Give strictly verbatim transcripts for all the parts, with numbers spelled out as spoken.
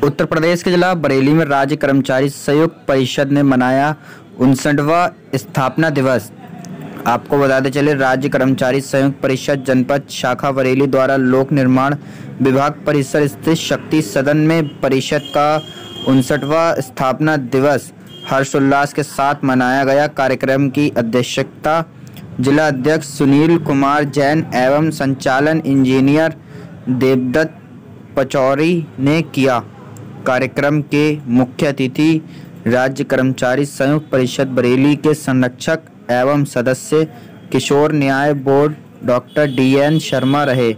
उत्तर प्रदेश के जिला बरेली में राज्य कर्मचारी संयुक्त परिषद ने मनाया उनसठवां स्थापना दिवस। आपको बताते चले, राज्य कर्मचारी संयुक्त परिषद जनपद शाखा बरेली द्वारा लोक निर्माण विभाग परिसर स्थित शक्ति सदन में परिषद का उनसठवां स्थापना दिवस हर्षोल्लास के साथ मनाया गया। कार्यक्रम की अध्यक्षता जिला अध्यक्ष सुनील कुमार जैन एवं संचालन इंजीनियर देवदत्त पचौरी ने किया। कार्यक्रम के मुख्य अतिथि राज्य कर्मचारी संयुक्त परिषद बरेली के संरक्षक एवं सदस्य किशोर न्याय board doctor D N Sharma रहे।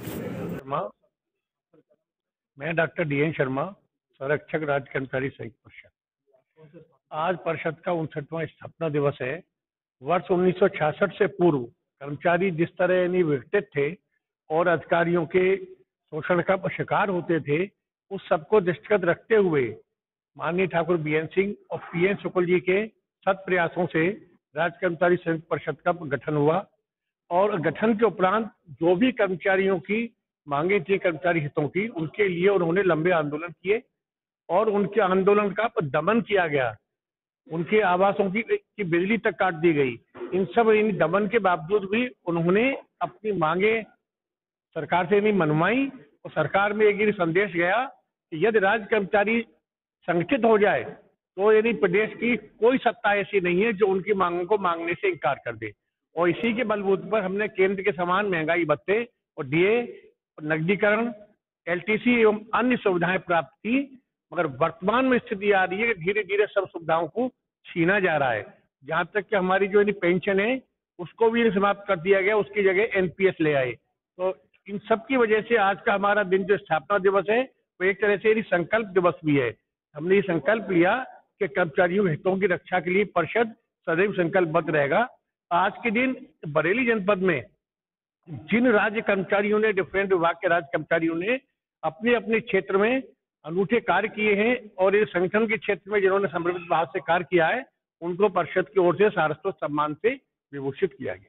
मैं डॉक्टर डी एन शर्मा, संरक्षक राज्य कर्मचारी संयुक्त परिषद। आज परिषद का उनसठवां स्थापना दिवस है। वर्ष उन्नीस सौ छियासठ से पूर्व कर्मचारी जिस तरह यानी विघटित थे और अधिकारियों के शोषण का शिकार होते थे, उस सबको दृष्टिगत रखते हुए माननीय ठाकुर बी एन सिंह और पी एन शुक्ल जी के सत प्रयासों से राज्य कर्मचारी संयुक्त परिषद का गठन हुआ। और गठन के उपरांत जो भी कर्मचारियों की मांगे थी कर्मचारी हितों की, उनके लिए उन्होंने लंबे आंदोलन किए और उनके आंदोलन का दमन किया गया। उनके आवासों की, की बिजली तक काट दी गई। इन सब इन दमन के बावजूद भी उन्होंने अपनी मांगे सरकार से नहीं मनवाई और सरकार में एक संदेश गया कि यदि राज्य कर्मचारी संगठित हो जाए तो यदि प्रदेश की कोई सत्ता ऐसी नहीं है जो उनकी मांगों को मांगने से इनकार कर दे। और इसी के बलबूते पर हमने केंद्र के समान महंगाई भत्ते और डीए और नकदीकरण, एल टी सी एवं अन्य सुविधाएं प्राप्त की। मगर वर्तमान में स्थिति आ रही है कि धीरे धीरे सब सुविधाओं को छीना जा रहा है। जहां तक कि हमारी जो पेंशन है उसको भी समाप्त कर दिया गया, उसकी जगह एन पी एस ले आए। तो इन सब की वजह से आज का हमारा दिन जो स्थापना दिवस है वो एक तरह से संकल्प दिवस भी है। हमने ये संकल्प लिया कि कर्मचारियों के हितों की रक्षा के लिए परिषद सदैव संकल्पबद्ध रहेगा। आज के दिन बरेली जनपद में जिन राज्य कर्मचारियों ने, डिफरेंट विभाग के राज्य कर्मचारियों ने अपने अपने क्षेत्र में अनूठे कार्य किए हैं और इस संगठन के क्षेत्र में जिन्होंने समर्पित भाव से कार्य किया है, उनको परिषद की ओर से सारस्वत सम्मान से विभूषित किया गया।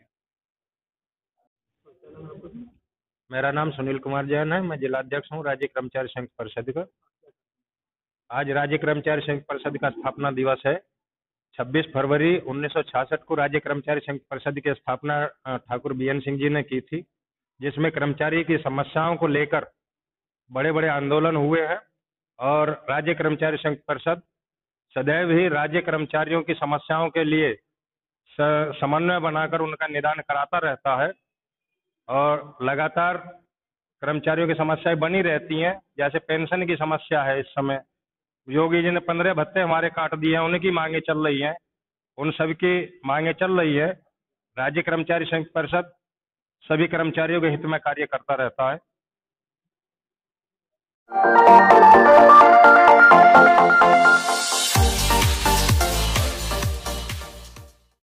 मेरा नाम सुनील कुमार जैन है। मैं जिला अध्यक्ष हूँ राज्य कर्मचारी संयुक्त परिषद का। आज राज्य कर्मचारी संयुक्त परिषद का स्थापना दिवस है। छब्बीस फरवरी उन्नीस सौ छियासठ को राज्य कर्मचारी संयुक्त परिषद की स्थापना ठाकुर बी एन सिंह जी ने की थी, जिसमें कर्मचारी की समस्याओं को लेकर बड़े बड़े आंदोलन हुए हैं। और राज्य कर्मचारी संयुक्त परिषद सदैव ही राज्य कर्मचारियों की समस्याओं के लिए समन्वय बनाकर उनका निदान कराता रहता है। और लगातार कर्मचारियों की समस्याएं बनी रहती हैं। जैसे पेंशन की समस्या है, इस समय योगी जी ने पंद्रह भत्ते हमारे काट दिए हैं, उनकी मांगे चल रही हैं, उन सभी की मांगे चल रही है। राज्य कर्मचारी संयुक्त परिषद सभी कर्मचारियों के हित में कार्य करता रहता है।